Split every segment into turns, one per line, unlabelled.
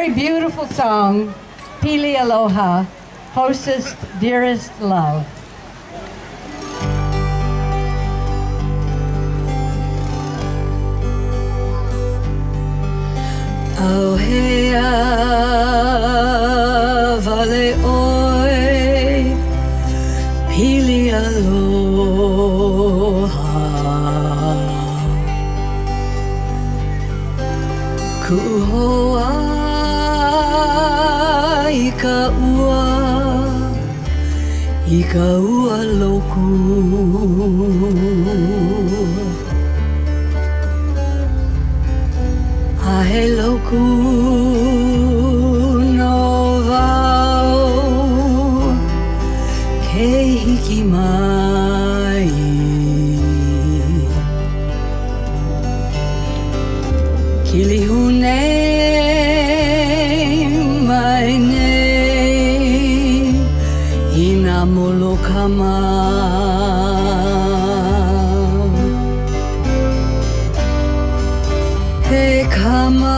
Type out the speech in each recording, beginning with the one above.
very beautiful song, Pili Aloha, Hostess, Dearest Love.
Auhea vale oi, Pili Aloha. Kuhoa i ka ua loku. Ahe loku no wau ke hiki mai. Kilihune mai nei I nā molokama. He kama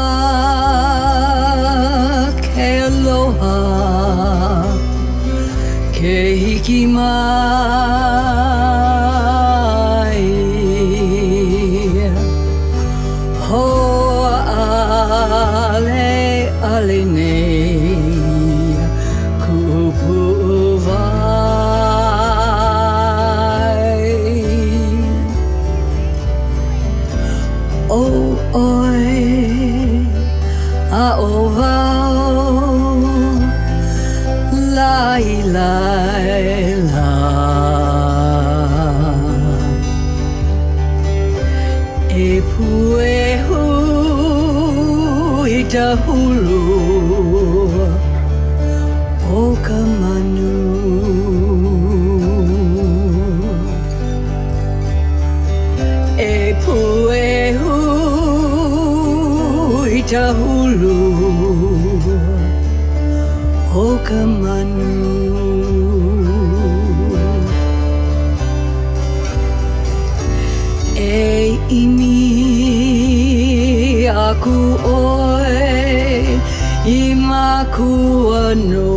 ke aloha ke hiki mai. Ho ale nei kupu vai. O oi a o wau lai lai la. E pue hui ta hulu o ka manu. E pue hui ta hulu o ka manu. E imi aku oi I makua no.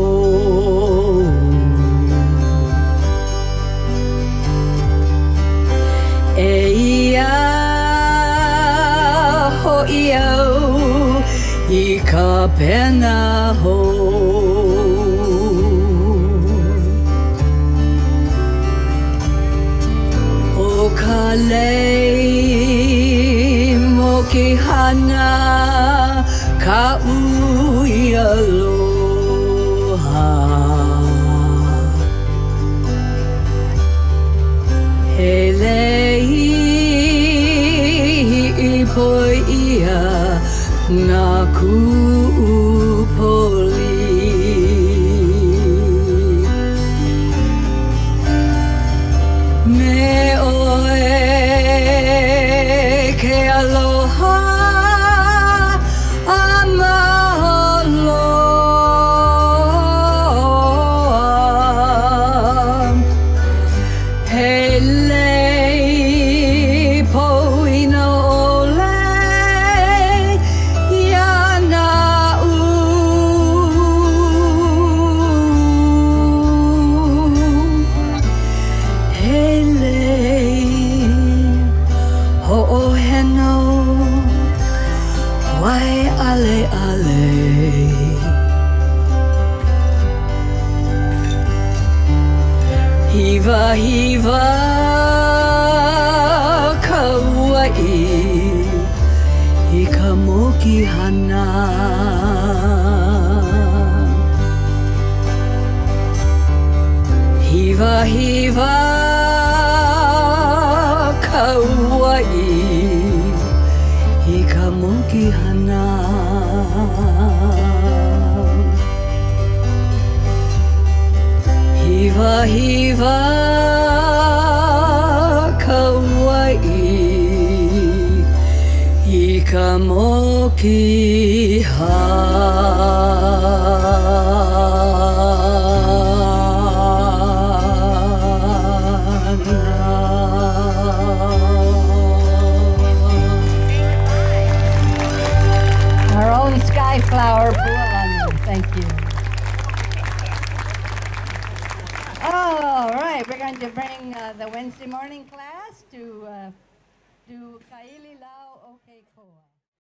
E ia ho'i au I ka pena ho. O ka lei mo ke hana ka ui aloha. He lei I poi ia ngā kuupoli. Me oe ke aloha Hiva hiva kauai I ka moki hana. Hiva hiva kauai I ka moki hana. Hiva hiva kauai I ka moki
Our own Sky Flower. our Pualani. Thank you. All right, we're going to bring the Wednesday morning class to do Kaili Lau o Keikoa.